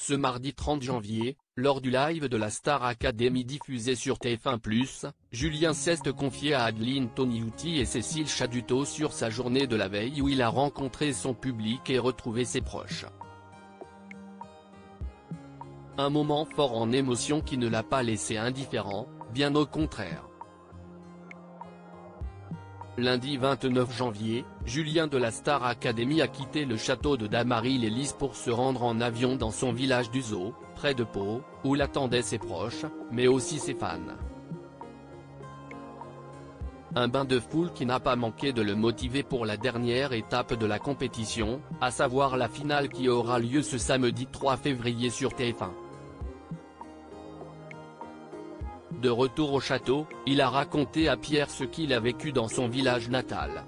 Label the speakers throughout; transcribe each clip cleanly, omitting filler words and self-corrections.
Speaker 1: Ce mardi 30 janvier, lors du live de la Star Academy diffusé sur TF1+, Julien Ceste confiait à Adeline Toniutti et Cécile Chaduto sur sa journée de la veille où il a rencontré son public et retrouvé ses proches. Un moment fort en émotion qui ne l'a pas laissé indifférent, bien au contraire. Lundi 29 janvier, Julien de la Star Academy a quitté le château de Damary-les-Lys pour se rendre en avion dans son village d'Uzo, près de Pau, où l'attendaient ses proches, mais aussi ses fans. Un bain de foule qui n'a pas manqué de le motiver pour la dernière étape de la compétition, à savoir la finale qui aura lieu ce samedi 3 février sur TF1. De retour au château, il a raconté à Pierre ce qu'il a vécu dans son village natal.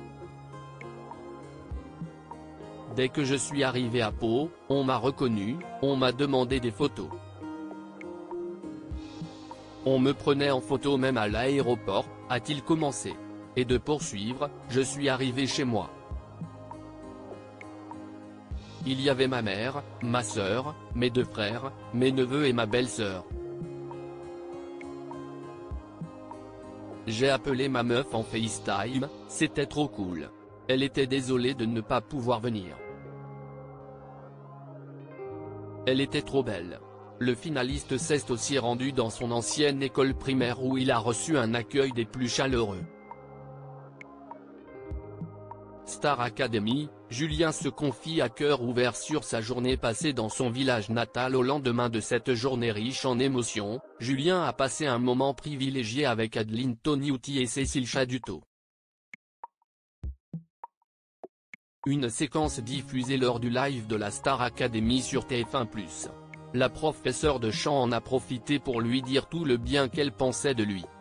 Speaker 1: Dès que je suis arrivé à Pau, on m'a reconnu, on m'a demandé des photos. On me prenait en photo même à l'aéroport, a-t-il commencé. Et de poursuivre, je suis arrivé chez moi. Il y avait ma mère, ma sœur, mes deux frères, mes neveux et ma belle-sœur. J'ai appelé ma meuf en FaceTime, c'était trop cool. Elle était désolée de ne pas pouvoir venir. Elle était trop belle. Le finaliste s'est aussi rendu dans son ancienne école primaire où il a reçu un accueil des plus chaleureux. Star Academy, Julien se confie à cœur ouvert sur sa journée passée dans son village natal au lendemain de cette journée riche en émotions. Julien a passé un moment privilégié avec Adeline Toniutti et Cécile Chaduto. Une séquence diffusée lors du live de la Star Academy sur TF1+. La professeure de chant en a profité pour lui dire tout le bien qu'elle pensait de lui.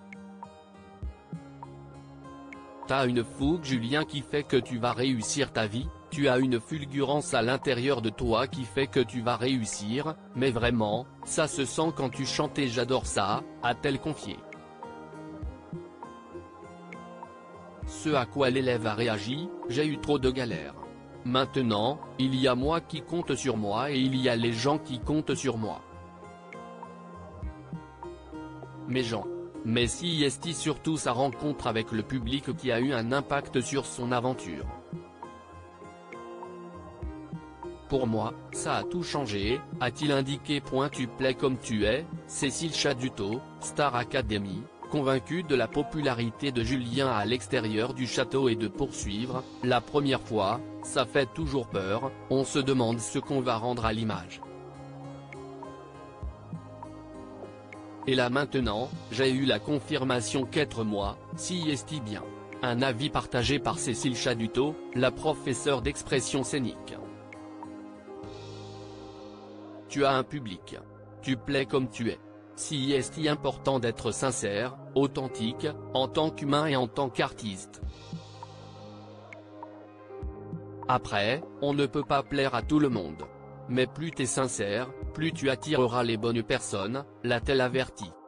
Speaker 1: T'as une fougue Julien qui fait que tu vas réussir ta vie, tu as une fulgurance à l'intérieur de toi qui fait que tu vas réussir, mais vraiment, ça se sent quand tu chantes et j'adore ça, a-t-elle confié. Ce à quoi l'élève a réagi, j'ai eu trop de galères. Maintenant, il y a moi qui compte sur moi et il y a les gens qui comptent sur moi. Mes gens. Mais si est surtout sa rencontre avec le public qui a eu un impact sur son aventure. Pour moi, ça a tout changé, a-t-il indiqué. Tu plais comme tu es, Cécile Chaduto, Star Academy, convaincue de la popularité de Julien à l'extérieur du château et de poursuivre, la première fois, ça fait toujours peur, on se demande ce qu'on va rendre à l'image. Et là maintenant, j'ai eu la confirmation qu'être moi, si est bien. Un avis partagé par Cécile Chaduto, la professeure d'expression scénique. Tu as un public. Tu plais comme tu es. Si est important d'être sincère, authentique, en tant qu'humain et en tant qu'artiste. Après, on ne peut pas plaire à tout le monde. Mais plus t'es sincère, plus tu attireras les bonnes personnes, l'a-t-elle averti.